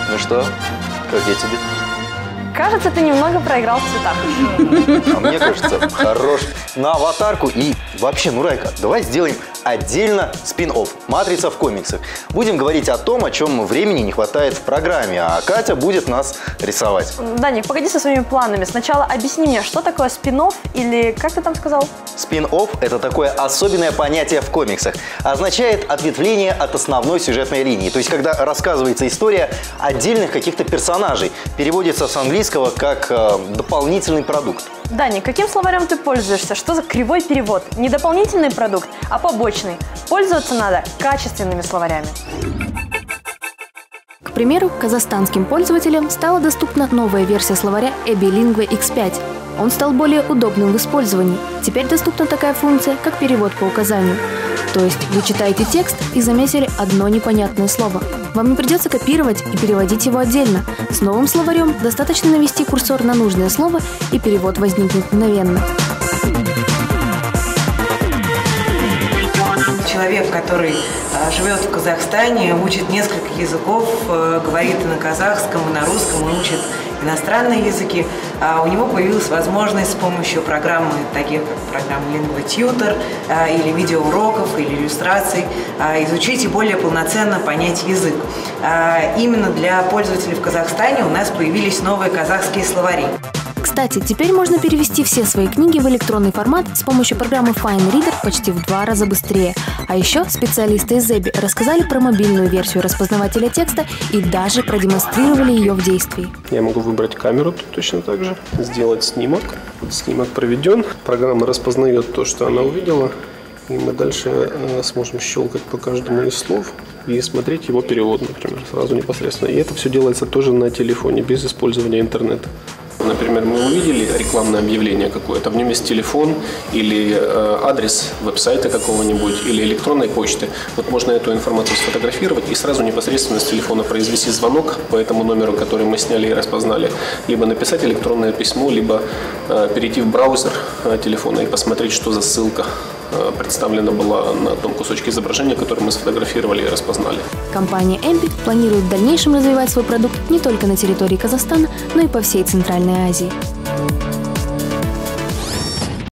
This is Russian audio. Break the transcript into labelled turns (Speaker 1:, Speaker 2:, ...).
Speaker 1: Ну что, как я тебе?
Speaker 2: Кажется, ты немного проиграл в цветах.
Speaker 1: А мне кажется, хорош на аватарку. И вообще, ну, Райка, давай сделаем отдельно спин-офф «Матрица в комиксах». Будем говорить о том, о чем времени не хватает в программе, а Катя будет нас рисовать.
Speaker 2: Даник, погоди со своими планами. Сначала объясни мне, что такое спин-офф или как ты там сказал?
Speaker 1: Спин-офф – это такое особенное понятие в комиксах. Означает ответвление от основной сюжетной линии. То есть, когда рассказывается история отдельных каких-то персонажей. Переводится с английского как дополнительный продукт.
Speaker 2: Даник, каким словарем ты пользуешься? Что за кривой перевод? Не дополнительный продукт, а побочный. Пользоваться надо качественными словарями.
Speaker 3: К примеру, казахстанским пользователям стала доступна новая версия словаря EBILINGUE X5. Он стал более удобным в использовании. Теперь доступна такая функция, как перевод по указанию. То есть вы читаете текст и заметили одно непонятное слово. Вам не придется копировать и переводить его отдельно. С новым словарем достаточно навести курсор на нужное слово, и перевод возникнет мгновенно.
Speaker 4: Человек, который живет в Казахстане, учит несколько языков, говорит и на казахском, и на русском, и учит иностранные языки. У него появилась возможность с помощью программы, таких как программа Lingua Tutor, или видеоуроков, или иллюстраций, изучить и более полноценно понять язык. Именно для пользователей в Казахстане у нас появились новые казахские словари.
Speaker 3: Кстати, теперь можно перевести все свои книги в электронный формат с помощью программы Fine Reader почти в 2 раза быстрее. А еще специалисты из EBI рассказали про мобильную версию распознавателя текста и даже продемонстрировали ее в действии.
Speaker 5: Я могу выбрать камеру точно так же, сделать снимок. Снимок проведен, программа распознает то, что она увидела, и мы дальше сможем щелкать по каждому из слов и смотреть его перевод, например, сразу непосредственно. И это все делается тоже на телефоне, без использования интернета. Например, мы увидели рекламное объявление какое-то, в нем есть телефон или адрес веб-сайта какого-нибудь или электронной почты. Вот можно эту информацию сфотографировать и сразу непосредственно с телефона произвести звонок по этому номеру, который мы сняли и распознали, либо написать электронное письмо, либо перейти в браузер телефона и посмотреть, что за ссылка представлена была на том кусочке изображения, который мы сфотографировали и распознали.
Speaker 3: Компания EBI планирует в дальнейшем развивать свой продукт не только на территории Казахстана, но и по всей Центральной Азии.